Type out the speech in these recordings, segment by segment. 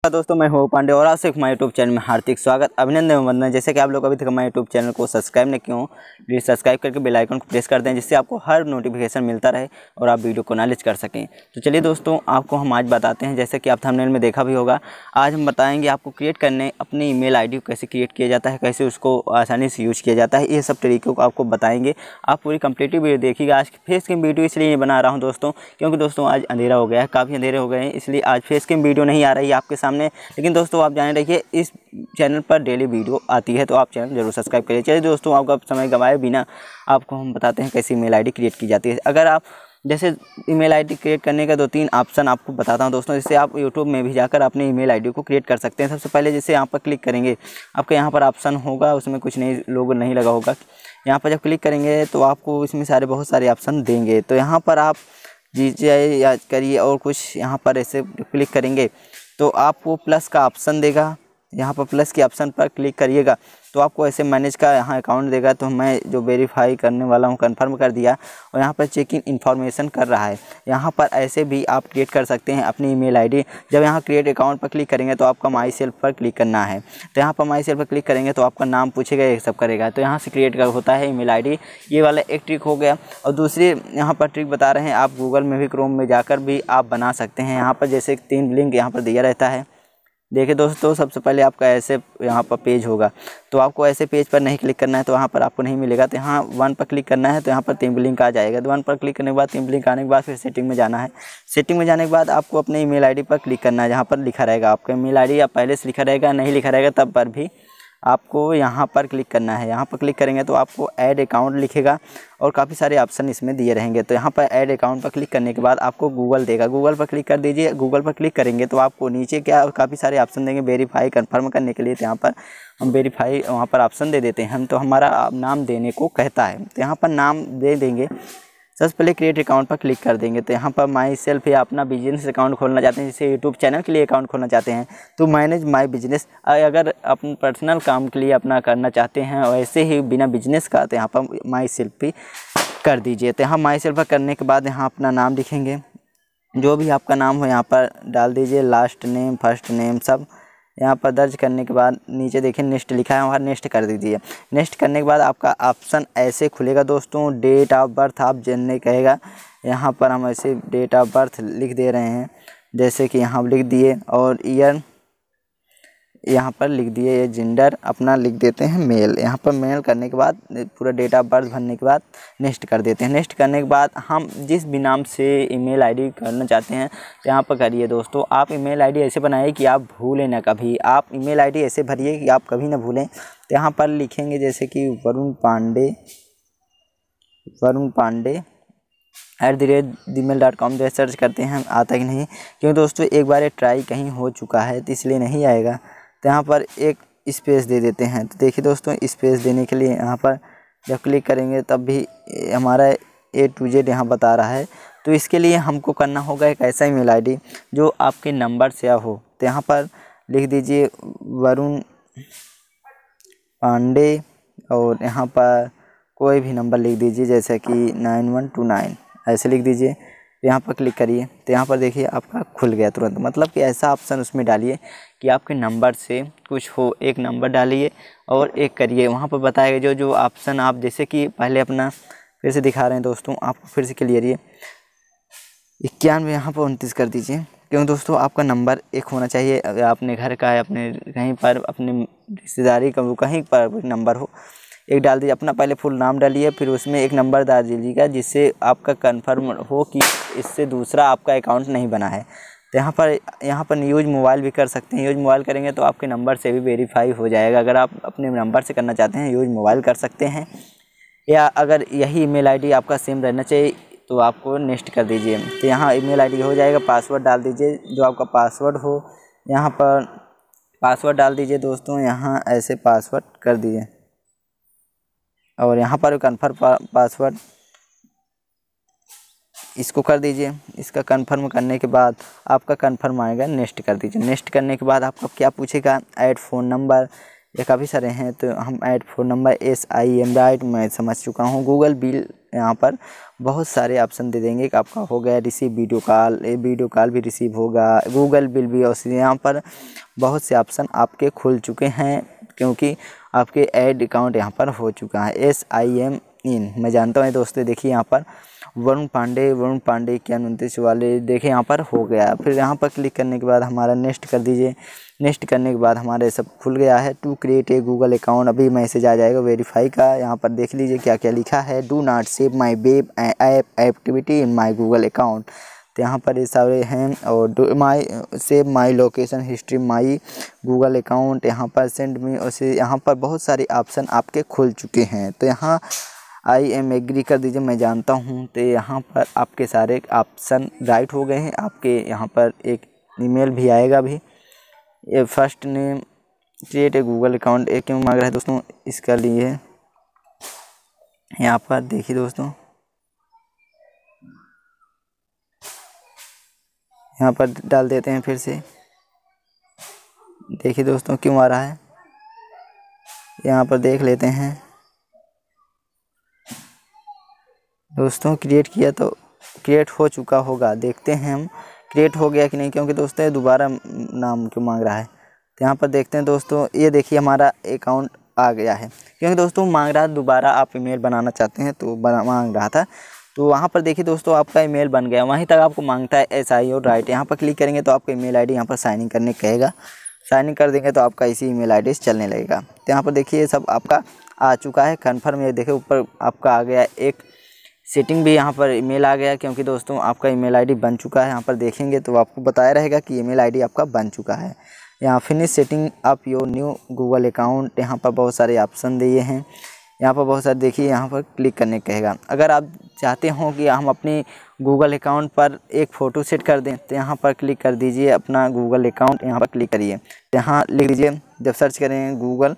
दोस्तों, मैं हूँ पांडे और आप हमारे यूट्यूब चैनल में हार्दिक स्वागत, अभिनंदन एवं वंदन। जैसे कि आप लोग अभी तक हमारे यूट्यूब चैनल को सब्सक्राइब नहीं किए हो, प्लीज़ सब्सक्राइब करके बेल आइकन को प्रेस कर दें, जिससे आपको हर नोटिफिकेशन मिलता रहे और आप वीडियो को नॉलेज कर सकें। तो चलिए दोस्तों, आपको हम आज बताते हैं, जैसे कि आप थंबनेल में देखा भी होगा, आज हम बताएंगे आपको क्रिएट करने अपनी ईमेल आईडी को कैसे क्रिएट किया जाता है, कैसे उसको आसानी से यूज़ किया जाता है, ये सब तरीक़ों को आपको बताएंगे। आप पूरी कंप्लीट वीडियो देखिएगा। आज फेस कैम वीडियो इसलिए बना रहा हूँ दोस्तों, क्योंकि दोस्तों आज अंधेरा हो गया है, काफ़ी अंधेरे हो गए हैं, इसलिए आज फेस कैम वीडियो नहीं आ रही है आपके सामने। लेकिन दोस्तों आप जाने रखिए, इस चैनल पर डेली वीडियो आती है, तो आप चैनल जरूर सब्सक्राइब करिए। चलिए दोस्तों, आपका समय गंवाए बिना आपको हम बताते हैं कैसे ईमेल आईडी क्रिएट की जाती है। अगर आप जैसे ईमेल आईडी क्रिएट करने का 2-3 ऑप्शन आपको बताता हूं दोस्तों, जिससे आप यूट्यूब में भी जाकर अपने ईमेल आईडी को क्रिएट कर सकते हैं। सबसे पहले जैसे यहाँ पर क्लिक करेंगे, आपके यहाँ पर ऑप्शन होगा, उसमें कुछ नहीं लोगो नहीं लगा होगा। यहाँ पर जब क्लिक करेंगे तो आपको इसमें बहुत सारे ऑप्शन देंगे। तो यहाँ पर आप दीजिए या करिए, और कुछ यहाँ पर ऐसे क्लिक करेंगे तो आपको प्लस का ऑप्शन देगा। यहाँ पर प्लस के ऑप्शन पर क्लिक करिएगा तो आपको ऐसे मैनेज का यहाँ अकाउंट देगा। तो मैं जो वेरीफाई करने वाला हूँ कंफर्म कर दिया, और यहाँ पर चेक इन इन्फॉर्मेशन कर रहा है। यहाँ पर ऐसे भी आप क्रिएट कर सकते हैं अपनी ईमेल आईडी। जब यहाँ क्रिएट अकाउंट पर क्लिक करेंगे तो आपका माई सेल्फ पर क्लिक करना है। तो यहाँ पर माई सेल्फ पर क्लिक करेंगे तो आपका नाम पूछेगा, ये सब करेगा। तो यहाँ से क्रिएट का होता है ईमेल आईडी। ये वाला एक ट्रिक हो गया। और दूसरी यहाँ पर ट्रिक बता रहे हैं, आप गूगल में भी, क्रोम में जाकर भी आप बना सकते हैं। यहाँ पर जैसे 3 लिंक यहाँ पर दिया रहता है। देखिए दोस्तों, सबसे पहले आपका ऐसे यहाँ पर पेज होगा, तो आपको ऐसे पेज पर नहीं क्लिक करना है, तो वहाँ पर आपको नहीं मिलेगा। तो यहाँ 1 पर क्लिक करना है, तो यहाँ पर 3 लिंक आ जाएगा। तो 1 पर क्लिक करने के बाद 3 लिंक आने के बाद फिर सेटिंग में जाना है। सेटिंग में जाने के बाद आपको अपने ईमेल आईडी पर क्लिक करना है, जहाँ पर लिखा रहेगा आपका ईमेल आईडी, या पहले से लिखा रहेगा, नहीं लिखा रहेगा तब पर भी आपको यहाँ पर क्लिक करना है। यहाँ पर क्लिक करेंगे तो आपको ऐड अकाउंट लिखेगा और काफ़ी सारे ऑप्शन इसमें दिए रहेंगे। तो यहाँ पर ऐड अकाउंट पर क्लिक करने के बाद आपको गूगल देगा, गूगल पर क्लिक कर दीजिए। गूगल पर क्लिक करेंगे तो आपको नीचे क्या काफ़ी सारे ऑप्शन देंगे वेरीफाई कंफर्म करने के लिए। तो यहाँ पर हम वेरीफाई वहाँ पर ऑप्शन दे देते हैं हम, तो हमारा नाम देने को कहता है, तो यहाँ पर नाम दे देंगे। सबसे पहले क्रिएट अकाउंट पर क्लिक कर देंगे। तो यहाँ पर माई सेल्फ या अपना बिजनेस अकाउंट खोलना चाहते हैं, जैसे यूट्यूब चैनल के लिए अकाउंट खोलना चाहते हैं तो मैनेज माई बिजनेस। अगर अपने पर्सनल काम के लिए अपना करना चाहते हैं और ऐसे ही बिना बिजनेस का, तो यहाँ पर माई सेल्फ भी कर दीजिए। तो यहाँ माई सेल्फ पर करने के बाद यहाँ अपना नाम लिखेंगे, जो भी आपका नाम हो यहाँ पर डाल दीजिए, लास्ट नेम, फर्स्ट नेम सब यहाँ पर दर्ज करने के बाद नीचे देखिए नेक्स्ट लिखा है, वहाँ नेक्स्ट कर दीजिए। नेक्स्ट करने के बाद आपका ऑप्शन ऐसे खुलेगा दोस्तों, डेट ऑफ बर्थ आप जानने कहेगा। यहाँ पर हम ऐसे डेट ऑफ बर्थ लिख दे रहे हैं, जैसे कि यहाँ लिख दिए, और ईयर यहाँ पर लिख दिए, ये जेंडर अपना लिख देते हैं मेल। यहाँ पर मेल करने के बाद पूरा डेट ऑफ बर्थ भरने के बाद नेक्स्ट कर देते हैं। नेक्स्ट करने के बाद हम जिस भी नाम से ईमेल आईडी करना चाहते हैं तो यहाँ पर करिए दोस्तों। आप ईमेल आईडी ऐसे बनाइए कि आप भूलें ना कभी। आप ईमेल आईडी ऐसे भरिए कि आप कभी ना भूलें। तो यहाँ पर लिखेंगे जैसे कि वरुण पांडे @gmail.com जैसे सर्च करते हैं, आता कि नहीं, क्योंकि दोस्तों एक बार ये ट्राई कहीं हो चुका है तो इसलिए नहीं आएगा। तो यहाँ पर एक स्पेस दे देते हैं। तो देखिए दोस्तों, स्पेस देने के लिए यहाँ पर जब क्लिक करेंगे तब भी हमारा A to Z यहाँ बता रहा है। तो इसके लिए हमको करना होगा एक ऐसा ईमेल आईडी जो आपके नंबर से हो। तो यहाँ पर लिख दीजिए वरुण पांडे, और यहाँ पर कोई भी नंबर लिख दीजिए, जैसे कि 9129 ऐसे लिख दीजिए। यहाँ पर क्लिक करिए तो यहाँ पर देखिए आपका खुल गया तुरंत। मतलब कि ऐसा ऑप्शन उसमें डालिए कि आपके नंबर से कुछ हो, एक नंबर डालिए और एक करिए। वहाँ पर बताएगा जो ऑप्शन आप, जैसे कि पहले अपना फिर से दिखा रहे हैं दोस्तों, आपको फिर से क्लियर ये 91 यहाँ पर 29 कर दीजिए, क्योंकि दोस्तों आपका नंबर एक होना चाहिए। अपने घर का है, अपने कहीं पर, अपने रिश्तेदारी का, कहीं पर नंबर हो, एक डाल दीजिए। अपना पहले फुल नाम डालिए, फिर उसमें एक नंबर डाल दीजिएगा, जिससे आपका कंफर्म हो कि इससे दूसरा आपका अकाउंट नहीं बना है। तो यहाँ पर यूज मोबाइल भी कर सकते हैं। यूज मोबाइल करेंगे तो आपके नंबर से भी वेरीफाई हो जाएगा। अगर आप अपने नंबर से करना चाहते हैं, यूज मोबाइल कर सकते हैं, या अगर यही ईमेल आईडी आपका सेम रहना चाहिए तो आपको नेक्स्ट कर दीजिए। तो यहाँ ईमेल आईडी हो जाएगा। पासवर्ड डाल दीजिए, जो आपका पासवर्ड हो। यहाँ पर पासवर्ड डाल दीजिए दोस्तों, यहाँ ऐसे पासवर्ड कर दीजिए, और यहाँ पर कन्फर्म पासवर्ड इसको कर दीजिए। इसका कन्फर्म करने के बाद आपका कन्फर्म आएगा, नेक्स्ट कर दीजिए। नेक्स्ट करने के बाद आपका क्या पूछेगा, ऐड फ़ोन नंबर, ये काफ़ी सारे हैं, तो हम add phone number SIM right मैं समझ चुका हूँ। गूगल बिल यहाँ पर बहुत सारे ऑप्शन दे देंगे कि आपका हो गया रिसीव वीडियो कॉल, ये वीडियो कॉल भी रिसीव होगा, गूगल बिल भी, और यहाँ पर बहुत से ऑप्शन आपके खुल चुके हैं क्योंकि आपके ऐड अकाउंट यहाँ पर हो चुका है। SIM इन मैं जानता हूँ दोस्तों। देखिए यहाँ पर वरुण पांडे 29 वाले देखिए यहाँ पर हो गया। फिर यहाँ पर क्लिक करने के बाद हमारा नेक्स्ट कर दीजिए। नेक्स्ट करने के बाद हमारे सब खुल गया है। To create a Google account, अभी मैसेज आ जाएगा वेरीफाई का। यहाँ पर देख लीजिए क्या क्या लिखा है। Do not save my web app activity in my Google account, तो यहाँ पर ये सारे हैं। और do my save my location history my Google account, यहाँ पर सेंड मी, और यहाँ पर बहुत सारे ऑप्शन आपके खुल चुके हैं। तो यहाँ आई एम एग्री कर दीजिए, मैं जानता हूँ। तो यहाँ पर आपके सारे ऑप्शन राइट हो गए हैं। आपके यहाँ पर एक ईमेल भी आएगा भी। ये first name create a Google account एक क्यों मांग रहा है दोस्तों, इसका लिए यहाँ पर देखिए दोस्तों, यहाँ पर डाल देते हैं। फिर से देखिए दोस्तों क्यों आ रहा है, यहाँ पर देख लेते हैं दोस्तों। क्रिएट किया तो क्रिएट हो चुका होगा, देखते हैं हम क्रिएट हो गया कि नहीं, क्योंकि दोस्तों ये दोबारा नाम क्यों मांग रहा है। तो यहाँ पर देखते हैं दोस्तों, ये देखिए हमारा अकाउंट आ गया है, क्योंकि दोस्तों मांग रहा है दोबारा आप ईमेल बनाना चाहते हैं तो मांग रहा था। तो वहाँ पर देखिए दोस्तों आपका ईमेल बन गया, वहीं तक आपको मांगता है SI और राइट। यहाँ पर क्लिक करेंगे तो आपका ईमेल ID यहाँ पर साइन इन करने कहेगा। साइन इन कर देंगे तो आपका इसी ईमेल ID से चलने लगेगा। तो यहाँ पर देखिए सब आपका आ चुका है कन्फर्म। ये देखिए ऊपर आपका आ गया एक सेटिंग भी, यहाँ पर ईमेल आ गया, क्योंकि दोस्तों आपका ईमेल ID बन चुका है। यहाँ पर देखेंगे तो आपको बताया रहेगा कि ईमेल ID आपका बन चुका है। यहाँ finish setting up your new Google account, यहाँ पर बहुत सारे ऑप्शन दिए हैं। यहाँ पर बहुत सारे देखिए, यहाँ पर क्लिक करने कहेगा। अगर आप चाहते हो कि हम अपनी गूगल अकाउंट पर एक फ़ोटो सेट कर दें तो यहाँ पर क्लिक कर दीजिए, अपना गूगल अकाउंट यहाँ पर क्लिक करिए। यहाँ लिख दीजिए, जब सर्च करेंगे गूगल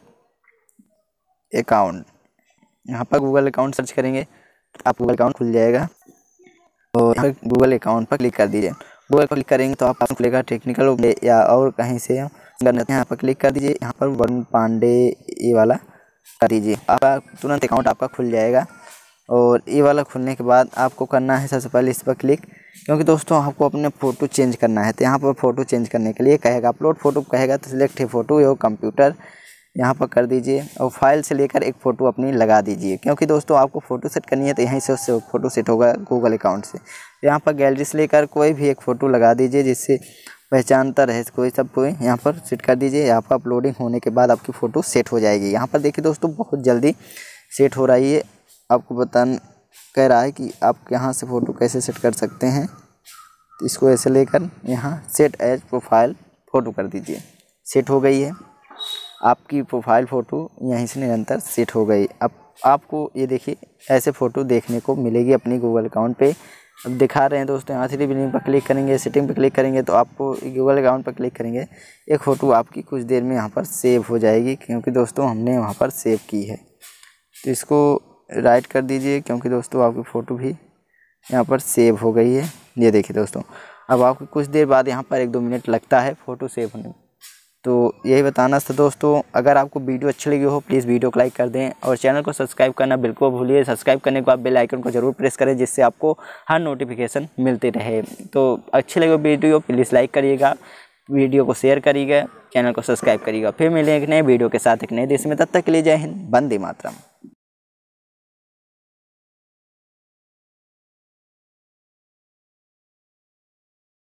अकाउंट, यहाँ पर गूगल अकाउंट सर्च करेंगे आप गूगल अकाउंट खुल जाएगा। तो यहाँ पर गूगल अकाउंट पर क्लिक कर दीजिए। गूगल पर क्लिक करेंगे तो आपको खुलेगा टेक्निकल या और कहीं से यहाँ पर क्लिक कर दीजिए। यहाँ पर वरुण पांडे ये वाला कर दीजिए, आपका तुरंत अकाउंट आपका खुल जाएगा। और ये वाला खुलने के बाद आपको करना है सबसे पहले इस पर क्लिक, क्योंकि दोस्तों आपको अपने फ़ोटो चेंज करना है। तो यहाँ पर फ़ोटो चेंज करने के लिए कहेगा अपलोड फ़ोटो कहेगा, तो सिलेक्ट है फ़ोटो योर कंप्यूटर, यहाँ पर कर दीजिए। और फाइल से लेकर एक फ़ोटो अपनी लगा दीजिए, क्योंकि दोस्तों आपको फ़ोटो सेट करनी है तो यहीं से उससे फ़ोटो सेट होगा गूगल अकाउंट से। यहाँ पर गैलरी से लेकर कोई भी एक फ़ोटो लगा दीजिए जिससे पहचानता रहे कोई, सब कोई यहाँ पर सेट कर दीजिए। यहाँ पर अपलोडिंग होने के बाद आपकी फ़ोटो सेट हो जाएगी। यहाँ पर देखिए दोस्तों बहुत जल्दी सेट हो रही है। आपको कह रहा है कि आप यहाँ से फ़ोटो कैसे सेट कर सकते हैं। तो इसको ऐसे लेकर यहाँ सेट एज प्रोफाइल फ़ोटो कर दीजिए। सेट हो गई है आपकी प्रोफाइल फ़ोटो, यहीं से निरंतर सेट हो गई। अब आपको ये देखिए ऐसे फ़ोटो देखने को मिलेगी अपनी गूगल अकाउंट पे। अब दिखा रहे हैं दोस्तों, यहाँ 3 बिलिंग पर क्लिक करेंगे, सेटिंग पर क्लिक करेंगे तो आपको गूगल अकाउंट पर क्लिक करेंगे, एक फ़ोटो आपकी कुछ देर में यहाँ पर सेव हो जाएगी, क्योंकि दोस्तों हमने वहाँ पर सेव की है। तो इसको राइट कर दीजिए, क्योंकि दोस्तों आपकी फ़ोटो भी यहाँ पर सेव हो गई है। ये देखिए दोस्तों, अब आपको कुछ देर बाद यहाँ पर 1-2 मिनट लगता है फ़ोटो सेव होने में। तो यही बताना था दोस्तों। अगर आपको वीडियो अच्छी लगी हो प्लीज़ वीडियो को लाइक कर दें और चैनल को सब्सक्राइब करना बिल्कुल भूलिए। सब्सक्राइब करने के बाद बेल आइकन को जरूर प्रेस करें, जिससे आपको हर नोटिफिकेशन मिलते रहे। तो अच्छी लगे वीडियो प्लीज़ लाइक करिएगा, वीडियो को शेयर करिएगा, चैनल को सब्सक्राइब करिएगा। फिर मिलेंगे एक नए वीडियो के साथ एक नए देश में, तब तक के लिए जय हिंद, वंदे मातरम।